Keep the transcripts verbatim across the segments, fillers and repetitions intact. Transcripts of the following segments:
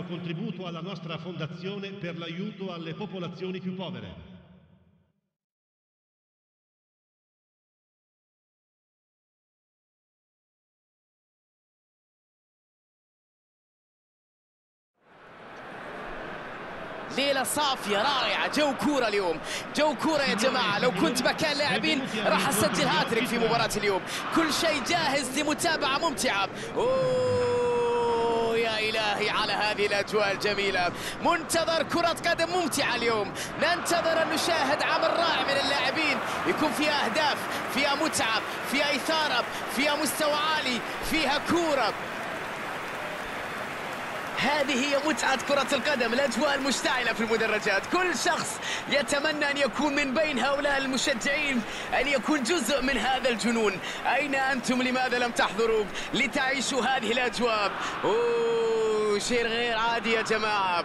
contributo alla nostra fondazione per l'aiuto alle popolazioni più povere. ليلة صافية رائعة، جو كورة اليوم، جو كورة يا جماعة. لو كنت مكان لاعبين راح أسجل هاتريك في مباراة اليوم. كل شيء جاهز لمتابعة ممتعة. أوه يا إلهي على هذه الأجواء الجميلة. منتظر كرة قدم ممتعة اليوم، ننتظر أن نشاهد عمل رائع من اللاعبين، يكون فيها أهداف، فيها متعة، فيها إثارة، فيها مستوى عالي، فيها كورة. هذه هي متعة كرة القدم، الأجواء المشتعلة في المدرجات. كل شخص يتمنى أن يكون من بين هؤلاء المشجعين، أن يكون جزء من هذا الجنون. أين أنتم؟ لماذا لم تحضروا لتعيشوا هذه الأجواء؟ أوه شيء غير عادي يا جماعة.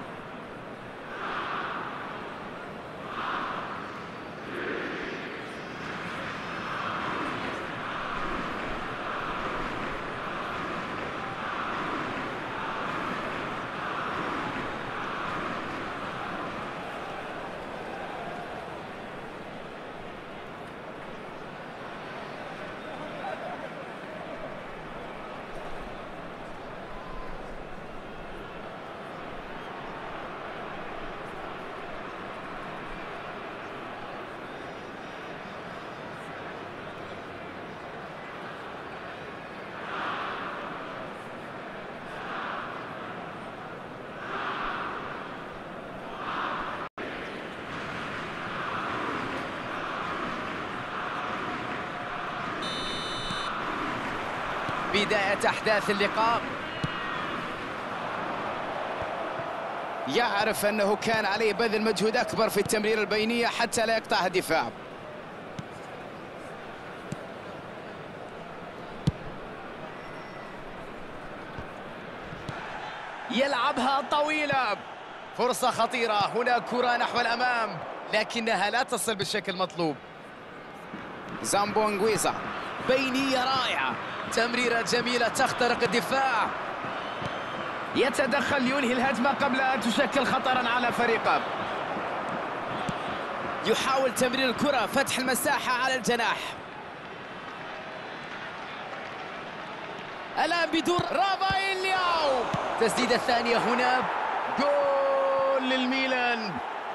بداية أحداث اللقاء. يعرف أنه كان عليه بذل مجهود أكبر في التمرير البينية حتى لا يقطعها الدفاع. يلعبها طويلة، فرصة خطيرة. هنا كرة نحو الأمام لكنها لا تصل بالشكل المطلوب. زامبو انغويزا، بينية رائعة، تمريرة جميلة تخترق الدفاع. يتدخل لينهي الهجمة قبل أن تشكل خطرا على فريقه. يحاول تمرير الكرة، فتح المساحة على الجناح. الآن بدور رافائيلياو، تسديدة ثانية هنا، جول للميلان.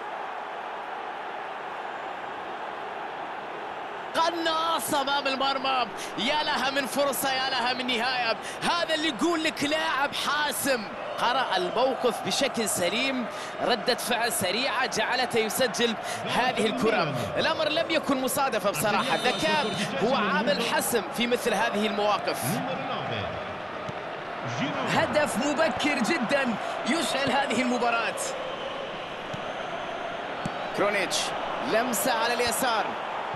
قناص امام المرمى، يا لها من فرصه، يا لها من نهايه. هذا اللي يقول لك لاعب حاسم، قرأ الموقف بشكل سليم، ردة فعل سريعه جعلته يسجل هذه الكره. الامر لم يكن مصادفه بصراحه، الذكاء هو عامل حسم في مثل هذه المواقف. هدف مبكر جدا يشعل هذه المباراه. كرونيتش، لمسه على اليسار.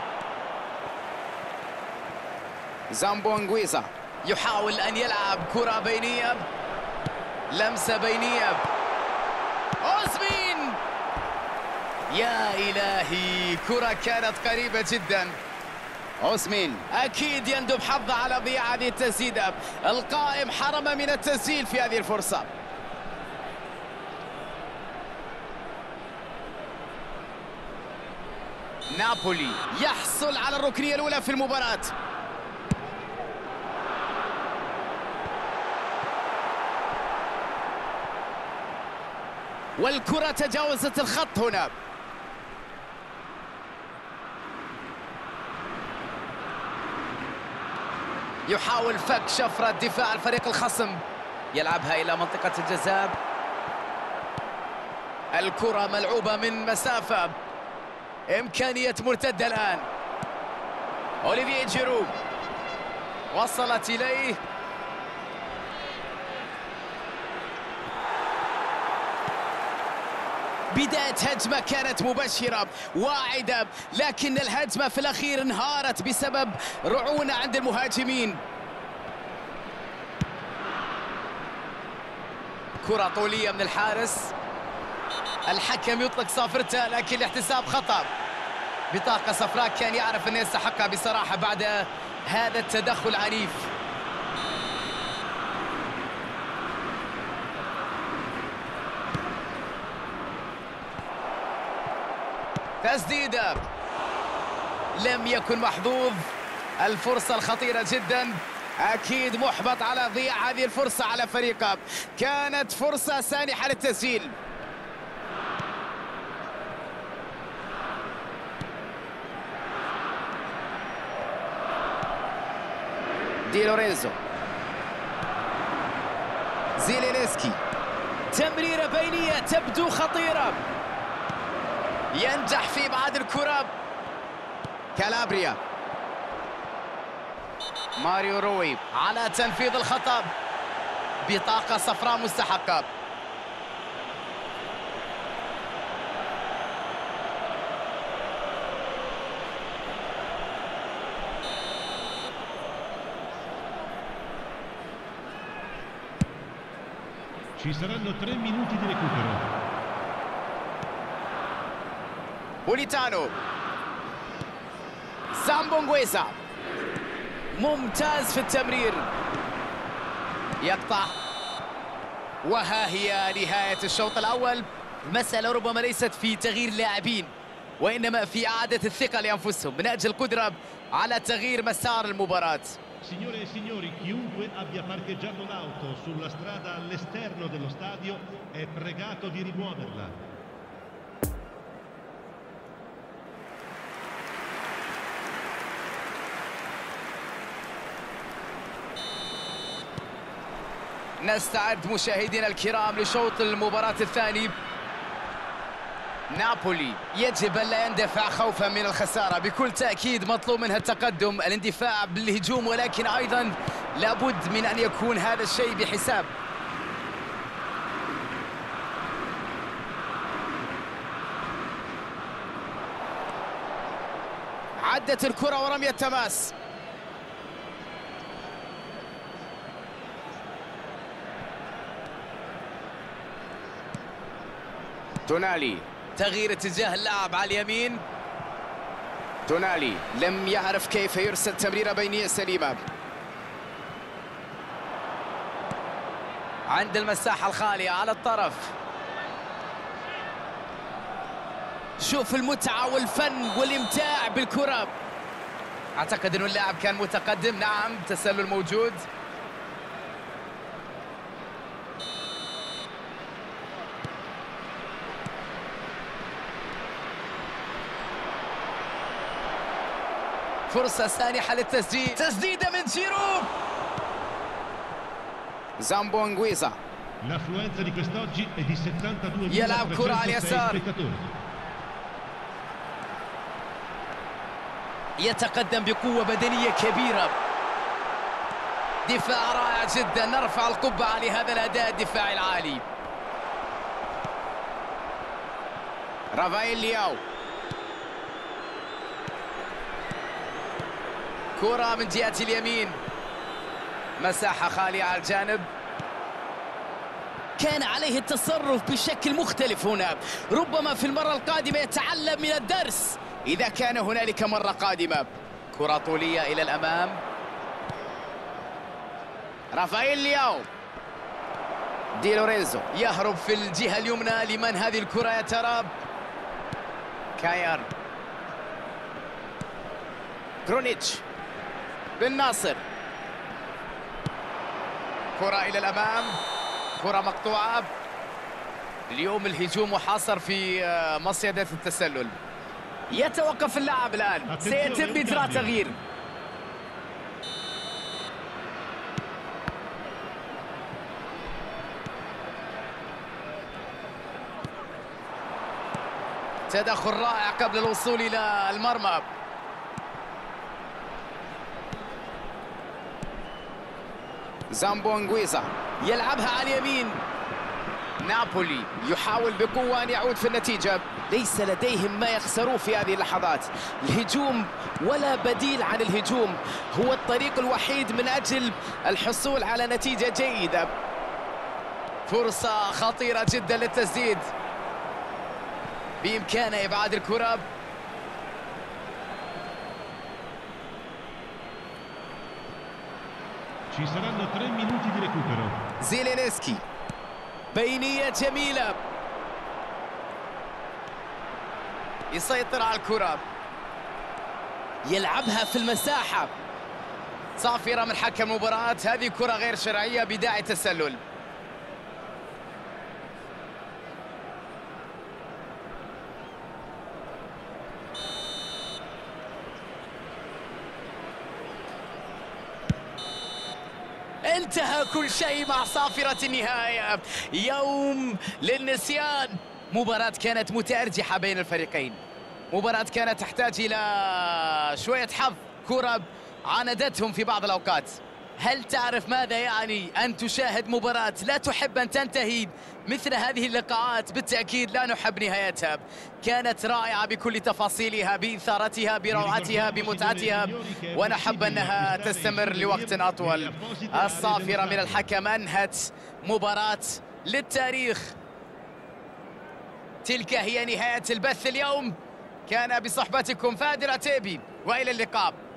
زامبو انغويزا يحاول أن يلعب كرة بينية، لمسة بينية. أوزمين، يا إلهي كرة كانت قريبة جدا. أوزمين أكيد يندب حظه على ضياع هذه التسديدة. القائم حرم من التسجيل في هذه الفرصة. نابولي يحصل على الركنية الأولى في المباراة. والكرة تجاوزت الخط هنا. يحاول فك شفرة دفاع الفريق الخصم، يلعبها إلى منطقة الجزاء. الكرة ملعوبة من مسافة، إمكانية مرتدة الآن. أوليفييه جيرو وصلت إليه. بداية هجمة كانت مبشرة واعدة، لكن الهجمة في الأخير انهارت بسبب رعونة عند المهاجمين. كرة طولية من الحارس، الحكم يطلق صافرته لكن الاحتساب خطأ. بطاقة صفراء، كان يعرف أنه يستحقها بصراحة بعد هذا التدخل العنيف. تسديدة لم يكن محظوظ. الفرصة الخطيرة جدا، أكيد محبط على ضياع هذه الفرصة على فريقه. كانت فرصة سانحة للتسجيل. دي لورينزو، زيلينسكي، تمريرة بينية تبدو خطيرة، ينجح في إبعاد الكرة. كالابريا، ماريو روي على تنفيذ الخطأ، بطاقة صفراء مستحقة. Ci saranno tre minuti di recupero. بوليتانو، زامبونغويزا ممتاز في التمرير، يقطع. وها هي نهاية الشوط الأول. مسألة ربما ليست في تغيير لاعبين، وإنما في إعادة الثقة لأنفسهم من أجل القدرة على تغيير مسار المباراة. Signore e signori, chiunque abbia parcheggiato l'auto sulla strada all'esterno dello stadio è pregato di rimuoverla. نستعد مشاهدينا الكرام لشوط المباراة الثاني. نابولي يجب أن لا يندفع خوفا من الخسارة، بكل تأكيد مطلوب منها التقدم، الاندفاع بالهجوم، ولكن أيضا لابد من أن يكون هذا الشيء بحساب. عدت الكرة ورمي التماس. تونالي، تغيير اتجاه اللعب على اليمين. تونالي لم يعرف كيف يرسل تمريرة بينية سليمة. عند المساحة الخالية على الطرف. شوف المتعة والفن والإمتاع بالكرة. أعتقد أنه اللاعب كان متقدم. نعم، تسلل موجود. فرصة سانحة للتسجيل، تسديدة من جيرو. زامبونغويزا، L'affluenza di quest'oggi è di settantadue يلعب كرة على اليسار، spettatori. يتقدم بقوة بدنية كبيرة. دفاع رائع جدا، نرفع القبعة لهذا الأداء الدفاعي العالي. رافائيل لياو، كرة من جهة اليمين، مساحة خالية على الجانب. كان عليه التصرف بشكل مختلف هنا، ربما في المرة القادمة يتعلم من الدرس إذا كان هنالك مرة قادمة. كرة طولية إلى الأمام. رافائيل لياو، دي لورينزو يهرب في الجهة اليمنى. لمن هذه الكرة يا ترى؟ كاير، كرونيتش، بن ناصر، كرة إلى الأمام، كرة مقطوعة. اليوم الهجوم محاصر في مصيدة التسلل. يتوقف اللاعب الآن، سيتم إجراء تغيير. تدخل رائع قبل الوصول إلى المرمى. زامبونغويزا يلعبها على اليمين. نابولي يحاول بقوة أن يعود في النتيجة. ليس لديهم ما يخسروه في هذه اللحظات. الهجوم ولا بديل عن الهجوم، هو الطريق الوحيد من أجل الحصول على نتيجة جيدة. فرصة خطيرة جدا للتسديد، بإمكانه إبعاد الكرة. Ci saranno tre minuti di recupero. زيلينسكي، بينية جميلة. يسيطر على الكرة، يلعبها في المساحة. صافرة من حكم المباراة، هذه كرة غير شرعية بداعي تسلل. انتهى كل شيء مع صافرة النهاية، يوم للنسيان. مباراة كانت متأرجحة بين الفريقين، مباراة كانت تحتاج إلى شوية حظ، كرة عاندتهم في بعض الأوقات. هل تعرف ماذا يعني أن تشاهد مباراة لا تحب أن تنتهي؟ مثل هذه اللقاءات بالتأكيد لا نحب نهايتها. كانت رائعة بكل تفاصيلها، بإثارتها، بروعتها، بمتعتها، ونحب أنها تستمر لوقت أطول. الصافرة من الحكم أنهت مباراة للتاريخ. تلك هي نهاية البث اليوم، كان بصحبتكم فادي العتيبي، وإلى اللقاء.